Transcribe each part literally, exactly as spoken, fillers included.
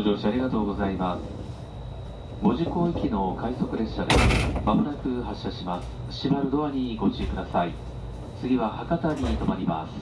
ご乗車ありがとうございます。門司港行きの快速列車です。まもなく発車します。閉まるドアにご注意ください。次は博多に停まります。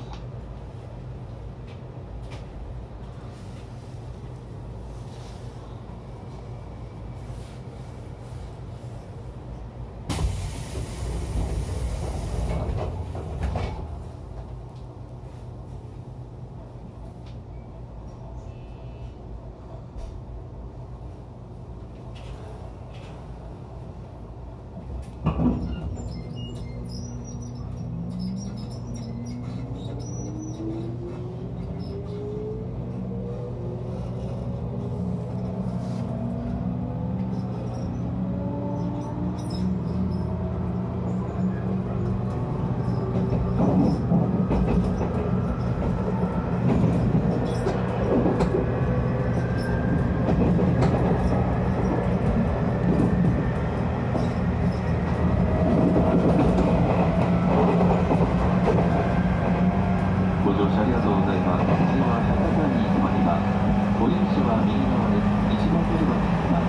ご乗車ありがとうございます。次は博多に停まります。降り口は右側です。一番乗り場になります。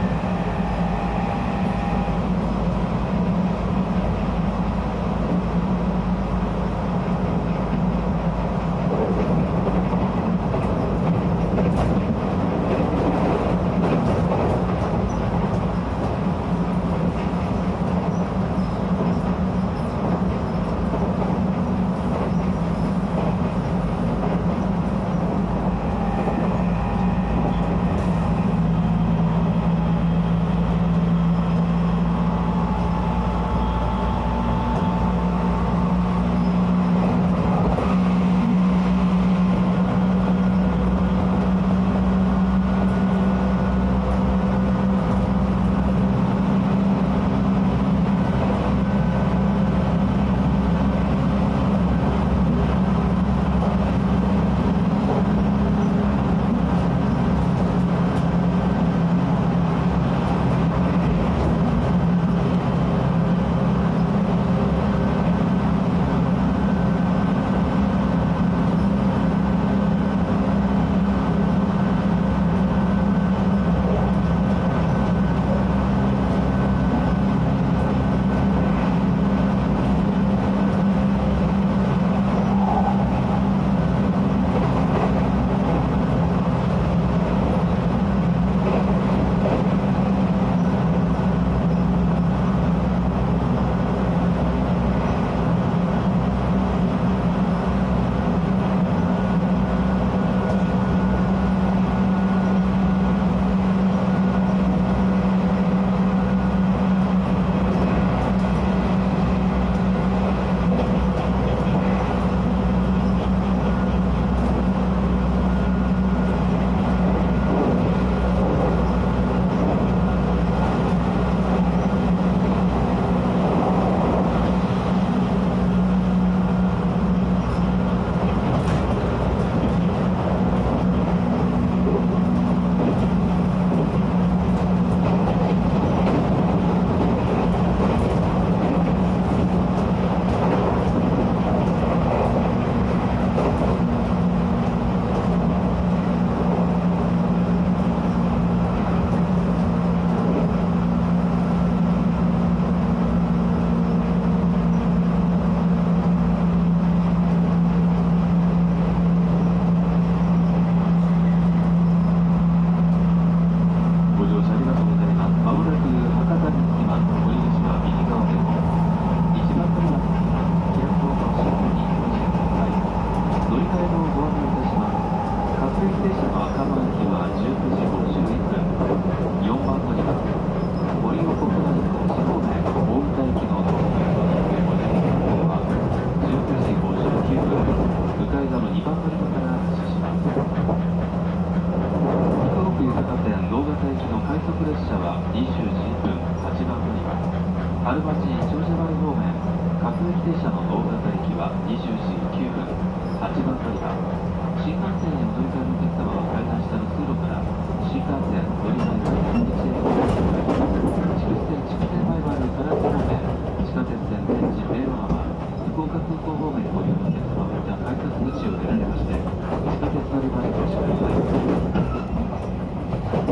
春町長者原方面各駅停車の大型駅はにじゅうじきゅうふん、はちばん乗り場。新幹線へお乗り換えのお客様は階段下の通路から新幹線乗り換えの出口へお越しください。筑紫線筑西前原唐津方面地下鉄線天神明路浜福岡空港方面ご利用のお客様は改札口を出られまして地下鉄乗り場へお越しください。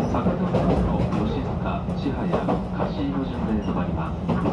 まります。